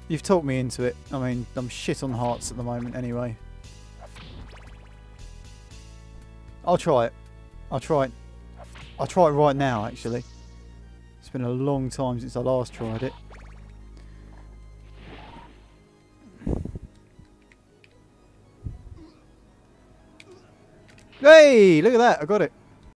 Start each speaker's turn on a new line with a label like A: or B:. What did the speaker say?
A: You've talked me into it. I mean, I'm shit on hearts at the moment anyway. I'll try it. I'll try it. I'll try it right now, actually. It's been a long time since I last tried it. Hey, look at that. I got it.